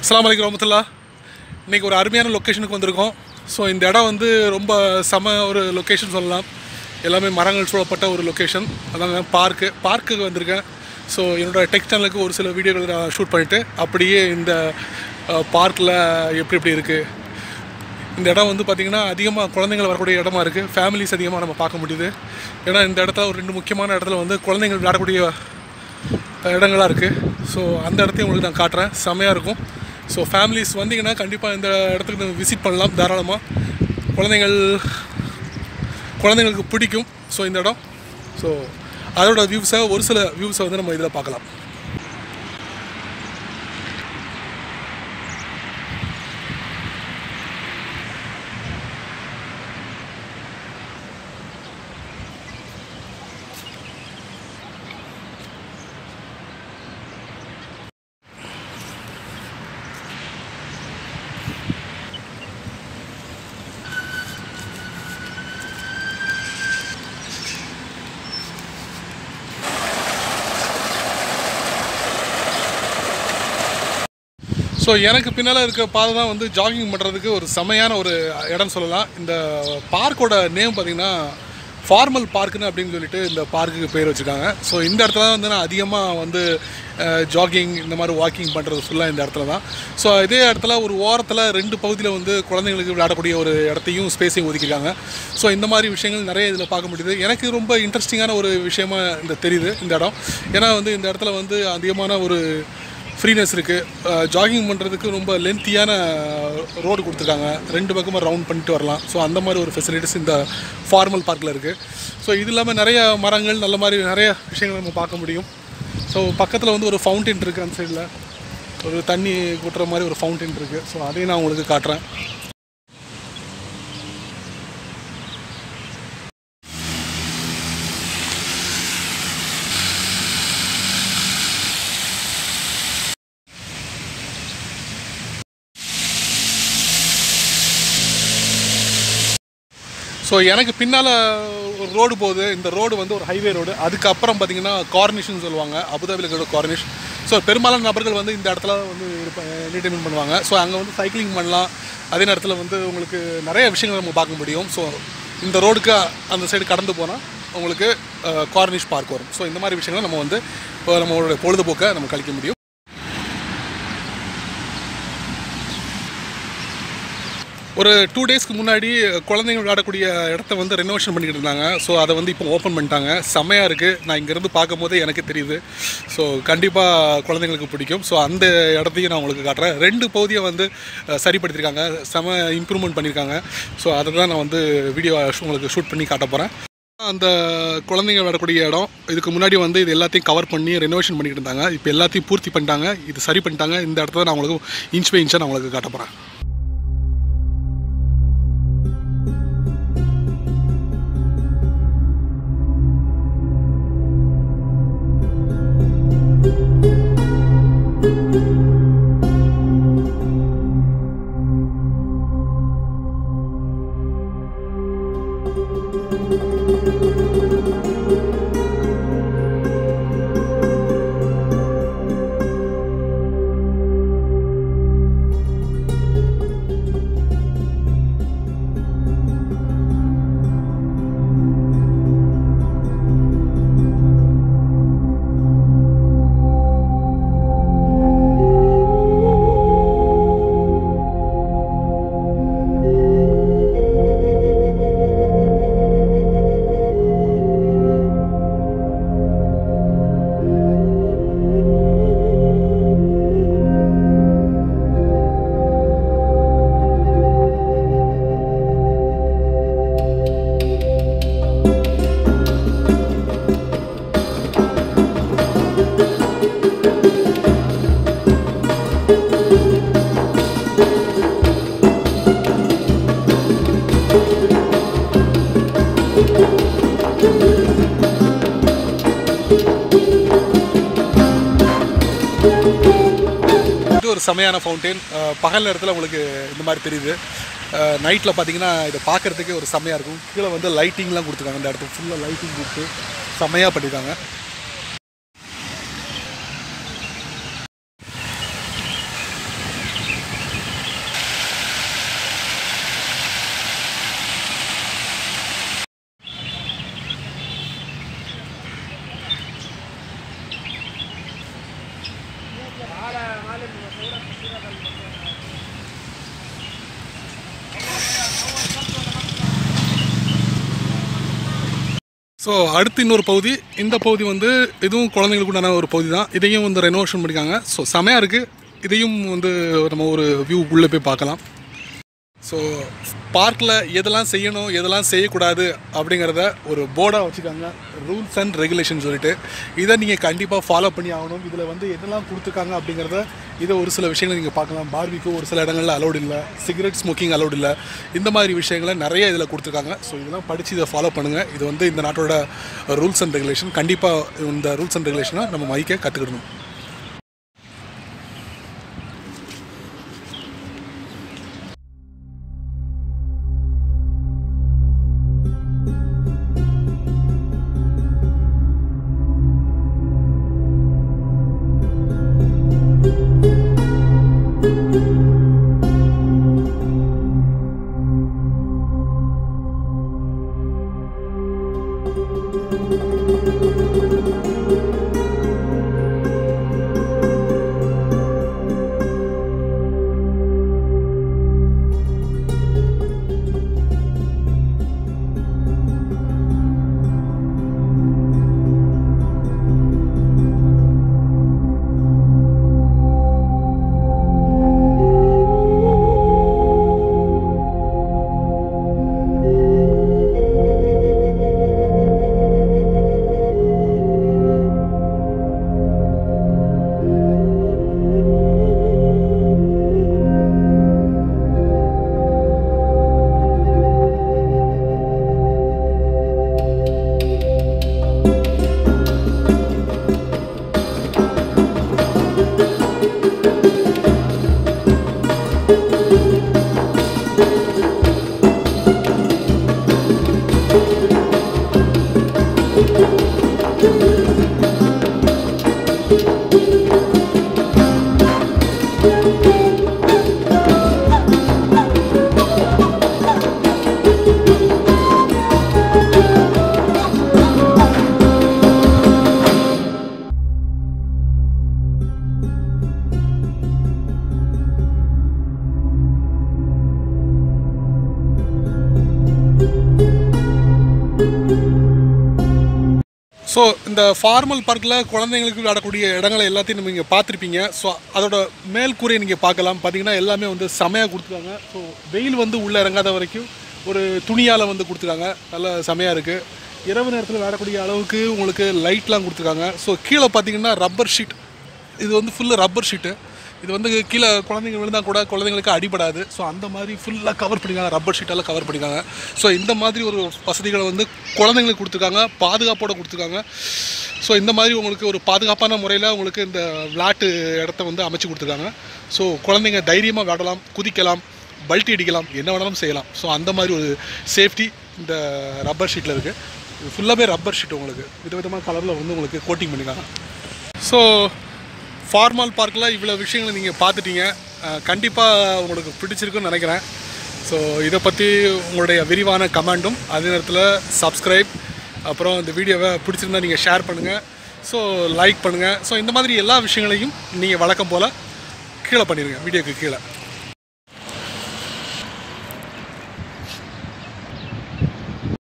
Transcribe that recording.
அஸ்ஸலாமு அலைக்கும் வரஹ்மத்துல்லாஹ். இன்றைக்கி ஒரு அருமையான லொக்கேஷனுக்கு வந்திருக்கோம். ஸோ இந்த இடம் வந்து ரொம்ப செம ஒரு லொக்கேஷன் சொல்லலாம். எல்லாமே மரங்கள் சூழப்பட்ட ஒரு லொக்கேஷன். அதாங்க பார்க்குக்கு வந்திருக்கேன். ஸோ என்னோடய டெக் சேனலுக்கு ஒரு சில வீடியோக்கள் நான் ஷூட் பண்ணிவிட்டு அப்படியே இந்த பார்க்கில் எப்படி இருக்குது. இந்த இடம் வந்து பார்த்திங்கன்னா அதிகமாக குழந்தைங்கள் வரக்கூடிய இடமா இருக்குது. ஃபேமிலிஸ் அதிகமாக நம்ம பார்க்க முடியுது. ஏன்னா இந்த இடத்துல ஒரு 2 முக்கியமான இடத்துல வந்து குழந்தைங்கள் விளையாடக்கூடிய இடங்களாக இருக்குது. ஸோ அந்த இடத்தையும் உங்களுக்கு நான் காட்டுறேன். செம்மையாக இருக்கும். ஸோ ஃபேமிலிஸ் வந்தீங்கன்னா கண்டிப்பாக இந்த இடத்துக்கு விசிட் பண்ணலாம் தாராளமாக. குழந்தைங்களுக்கு பிடிக்கும். ஸோ இந்த இடம் ஸோ அதோட வியூஸை ஒரு சில வியூஸை வந்து நம்ம இதில் பார்க்கலாம். ஸோ எனக்கு பின்னால் இருக்க பாதை தான் வந்து ஜாகிங் பண்ணுறதுக்கு ஒரு செமையான ஒரு இடம் சொல்லலாம். இந்த பார்க்கோட நேம் பார்த்திங்கன்னா ஃபார்மல் பார்க்குன்னு அப்படின்னு சொல்லிட்டு இந்த பார்க்குக்கு பேர் வச்சுருக்காங்க. ஸோ இந்த இடத்துல தான் வந்து நான் அதிகமாக வந்து ஜாகிங் இந்த மாதிரி வாக்கிங் பண்ணுறது ஃபுல்லாக இந்த இடத்துல தான். ஸோ இதே இடத்துல ஒரு ஓரத்தில் 2 பகுதியில் வந்து குழந்தைங்களுக்கு விளையாடக்கூடிய ஒரு இடத்தையும் ஸ்பேஸையும் ஒதுக்கியிருக்காங்க. ஸோ இந்த மாதிரி விஷயங்கள் நிறைய இதில் பார்க்க முடியுது. எனக்கு ரொம்ப இன்ட்ரெஸ்டிங்கான ஒரு விஷயமா தெரியுது இந்த இடம். ஏன்னா வந்து இந்த இடத்துல வந்து அதிகமான ஒரு ஃப்ரீனஸ் இருக்குது. ஜாகிங் பண்ணுறதுக்கு ரொம்ப லென்த்தியான ரோடு கொடுத்துருக்காங்க. 2 பக்கமாக ரவுண்ட் பண்ணிட்டு வரலாம். ஸோ அந்த மாதிரி ஒரு ஃபெசிலிட்டிஸ் இந்த ஃபார்மல் பார்க்கில் இருக்குது. ஸோ இது இல்லாமல் நிறைய மரங்கள் நல்ல மாதிரி நிறைய விஷயங்கள் நம்ம பார்க்க முடியும். ஸோ பக்கத்தில் வந்து ஒரு ஃபவுண்டைன் இருக்குது. அந்த சைடில் ஒரு தண்ணி கொட்டுற மாதிரி ஒரு ஃபவுண்டைன் இருக்குது. ஸோ அதையும் நான் உங்களுக்கு காட்டுறேன். ஸோ எனக்கு பின்னால் ஒரு ரோடு போகுது. இந்த ரோடு வந்து ஒரு ஹைவே ரோடு. அதுக்கப்புறம் பார்த்திங்கன்னா கார்னிஷ்னு சொல்லுவாங்க. அபுதாபியில் இருக்கிற கார்னிஷ். ஸோ பெரும்பாலான நபர்கள் வந்து இந்த இடத்துல வந்து என்டர்டெயின்மெண்ட் பண்ணுவாங்க. ஸோ அங்கே வந்து சைக்கிளிங் பண்ணலாம். அதே நேரத்தில் வந்து உங்களுக்கு நிறைய விஷயங்கள் நம்ம பார்க்க முடியும். ஸோ இந்த ரோடுக்கு அந்த சைடு கடந்து போனால் உங்களுக்கு கார்னிஷ் பார்க் வரும். ஸோ இந்த மாதிரி விஷயங்களை நம்ம வந்து நம்மளோட பொழுதுபோக்கை நம்ம கழிக்க முடியும். ஒரு 2 டேஸ்க்கு முன்னாடி குழந்தைங்க விளையாடக்கூடிய இடத்த வந்து ரெனோவேஷன் பண்ணிக்கிட்டு இருந்தாங்க. ஸோ அதை வந்து இப்போ ஓப்பன் பண்ணிட்டாங்க. செம்மையாக இருக்குது. நான் இங்கேருந்து பார்க்கும் போதே எனக்கு தெரியுது. ஸோ கண்டிப்பாக குழந்தைங்களுக்கு பிடிக்கும். ஸோ அந்த இடத்தையும் நான் உங்களுக்கு காட்டுறேன். 2 பகுதியை வந்து சரிப்படுத்தியிருக்காங்க. செம இம்ப்ரூவ்மெண்ட் பண்ணியிருக்காங்க. ஸோ அதை தான் நான் வந்து வீடியோ உங்களுக்கு ஷூட் பண்ணி காட்ட போகிறேன். அந்த குழந்தைங்க விளையாடக்கூடிய இடம் இதுக்கு முன்னாடி வந்து இது எல்லாத்தையும் கவர் பண்ணி ரெனோவேஷன் பண்ணிக்கிட்டு இருந்தாங்க. இப்போ எல்லாத்தையும் பூர்த்தி பண்ணிட்டாங்க. இது சரி பண்ணிட்டாங்க. இந்த இடத்த நான் உங்களுக்கு இன்ச் பை இன்ச்சாக நான் உங்களுக்கு காட்ட போகிறேன். ஒரு செமையான ஃபவுண்டைன். பகல் நேரத்தில் உங்களுக்கு இந்த மாதிரி தெரியுது. நைட்டில் பார்த்தீங்கன்னா இதை பார்க்குறதுக்கே ஒரு செமையாக இருக்கும். கீழே வந்து லைட்டிங்லாம் கொடுத்துருக்காங்க. இந்த இடத்துக்கு ஃபுல்லாக லைட்டிங் கொடுத்து செமையாக பண்ணியிருக்காங்க. ஸோ அடுத்து இன்னொரு பகுதி, இந்த பகுதி வந்து இதுவும் குழந்தைங்களுக்கு உண்டான ஒரு பகுதி தான். இதையும் வந்து ரெனோவேஷன் பண்ணியிருக்காங்க. ஸோ செமையாக இருக்குது. இதையும் வந்து நம்ம ஒரு வியூ உள்ளே போய் பார்க்கலாம். ஸோ பார்க்கில் எதெல்லாம் செய்யணும் எதெல்லாம் செய்யக்கூடாது அப்படிங்கிறத ஒரு போர்டாக வச்சுருக்காங்க, ரூல்ஸ் அண்ட் ரெகுலேஷன் சொல்லிட்டு. இதை நீங்கள் கண்டிப்பாக ஃபாலோ பண்ணி ஆகணும். இதில் வந்து எதெல்லாம் கொடுத்துருக்காங்க அப்படிங்கிறத இதை ஒரு சில விஷயங்களை நீங்கள் பார்க்கலாம். பார்பிக்கு ஒரு சில இடங்களில் அலௌட் இல்லை, சிகரெட் ஸ்மோக்கிங் அலௌட் இல்லை, இந்த மாதிரி விஷயங்களை நிறைய இதில் கொடுத்துருக்காங்க. ஸோ இதெல்லாம் படித்து இதை ஃபாலோ பண்ணுங்கள். இது வந்து இந்த நாட்டோட ரூல்ஸ் அண்ட் ரெகுலேஷன். கண்டிப்பாக இந்த ரூல்ஸ் அண்ட் ரெகுலேஷனை நம்ம மதிக்க கற்றுக்கிடணும். ஸோ இந்த ஃபார்மல் பார்க்கில் குழந்தைங்களுக்கு விளையாடக்கூடிய இடங்களை எல்லாத்தையும் நம்ம இங்கே பார்த்துருப்பீங்க. ஸோ அதோட மேல் கூரையை நீங்கள் பார்க்கலாம். பார்த்தீங்கன்னா எல்லாமே வந்து செமையாக கொடுத்துருக்காங்க. ஸோ வெயில் வந்து உள்ளே இறங்காத வரைக்கும் ஒரு துணியால் வந்து கொடுத்துருக்காங்க. நல்லா செமையாக இருக்குது. இரவு நேரத்தில் விளையாடக்கூடிய அளவுக்கு உங்களுக்கு லைட்லாம் கொடுத்துருக்காங்க. ஸோ கீழே பார்த்தீங்கன்னா ரப்பர் ஷீட், இது வந்து ஃபுல்லு ரப்பர் ஷீட்டு. இது வந்து கீழே குழந்தைங்க விழுந்தால் கூட குழந்தைங்களுக்கு அடிபடாது. ஸோ அந்த மாதிரி ஃபுல்லாக கவர் பண்ணிக்காங்க, ரப்பர் ஷீட்டால் கவர் பண்ணிக்காங்க. ஸோ இந்த மாதிரி ஒரு வசதிகளை வந்து குழந்தைங்களுக்கு கொடுத்துருக்காங்க, பாதுகாப்போடு கொடுத்துருக்காங்க. ஸோ இந்த மாதிரி உங்களுக்கு ஒரு பாதுகாப்பான முறையில் உங்களுக்கு இந்த விளையாட்டு இடத்த வந்து அமைச்சு கொடுத்துருக்காங்க. ஸோ குழந்தைங்க தைரியமாக விளையாடலாம், குதிக்கலாம், பல்ட்டி அடிக்கலாம், என்ன வேணாலும் செய்யலாம். ஸோ அந்த மாதிரி ஒரு சேஃப்டி இந்த ரப்பர் ஷீட்டில் இருக்குது. இது ஃபுல்லாகவே ரப்பர் ஷீட் உங்களுக்கு விதவிதமான கலரில் வந்து உங்களுக்கு கோட்டிங் பண்ணிக்காங்க. ஸோ ஃபார்மல் பார்க்கில் இவ்வளோ விஷயங்களை நீங்கள் பார்த்துட்டீங்க. கண்டிப்பாக உங்களுக்கு பிடிச்சிருக்குன்னு நினைக்கிறேன். ஸோ இதை பற்றி உங்களுடைய விரிவான கமெண்டும், அதே நேரத்தில் சப்ஸ்கிரைப், அப்புறம் இந்த வீடியோவை பிடிச்சிருந்தா நீங்கள் ஷேர் பண்ணுங்கள், ஸோ லைக் பண்ணுங்கள். ஸோ இந்த மாதிரி எல்லா விஷயங்களையும் நீங்கள் வழக்கம் போல் கீழே பண்ணிடுங்க, வீடியோக்கு கீழே.